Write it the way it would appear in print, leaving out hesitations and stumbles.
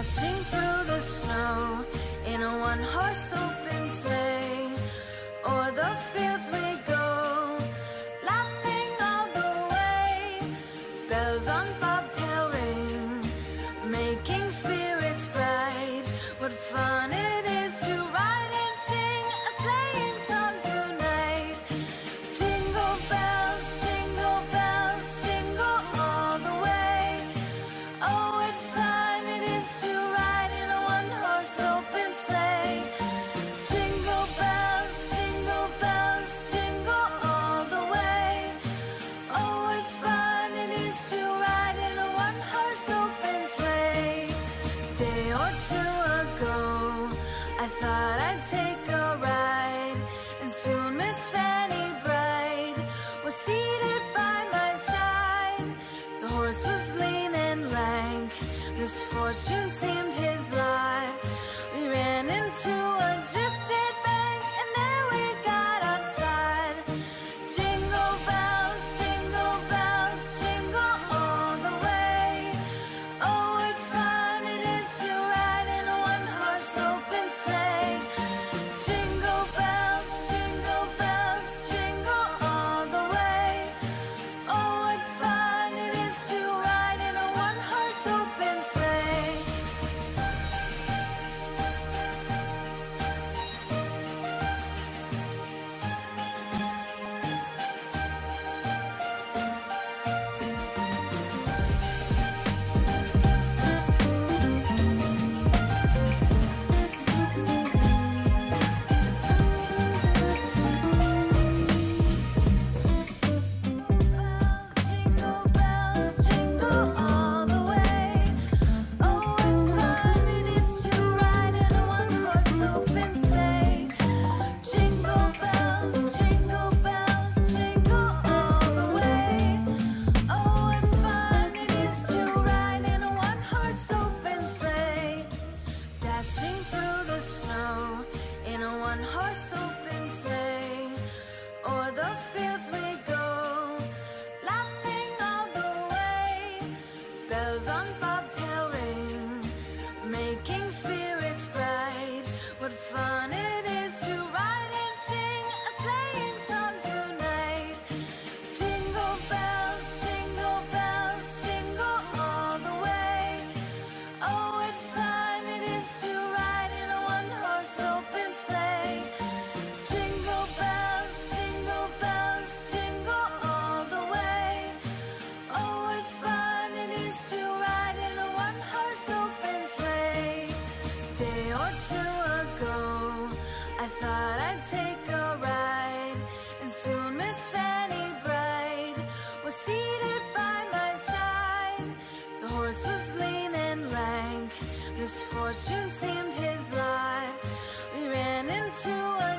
dashing through the snow in a one-horse open sleigh. O'er the fields we go, laughing all the way. Bells on bobtail ring, making spirits bright. What fun it is to ride and sing a sleighing song tonight. Jingle bells, jingle all the way. Oh, what fun it is to ride in a one-horse open sleigh. Jingle bells, jingle all the way. Oh, what fun it is to ride in a one-horse open sleigh. Day or two ago, I thought I'd take a ride, and soon Miss Fanny Bright was seated by my side. The horse was lean and lank, misfortune seemed his lot. We ran into a drifted bank, and there we got upside. Jingle bells, jingle all the way. Oh, what fun it is to ride in a one-horse open sleigh. Jingle bells, all the way. Oh, what fun it is to ride in a one-horse open sleigh. Jingle bells, jingle all the way. Oh, what fun it is to ride in a one-horse open sleigh. Jingle bells, jingle all the way. Oh, what fun it is to ride in a one-horse open sleigh. Dashing through the snow in a one-horse open sleigh. O'er the fields we go, laughing all the way. Bells on bobtail ring, making spirits bright. What fun it is to ride and sing a sleighing song tonight. Jingle bells, jingle all the way. Oh, what fun it is to ride in a one-horse open sleigh. Jingle bells, jingle all the way. Oh, what fun it is to ride in a one-horse open sleigh. Day or two ago, I thought I'd take a ride, and soon Miss Fanny Bright was seated by my side. The horse was lean and lank, misfortune seemed his lot. We ran into a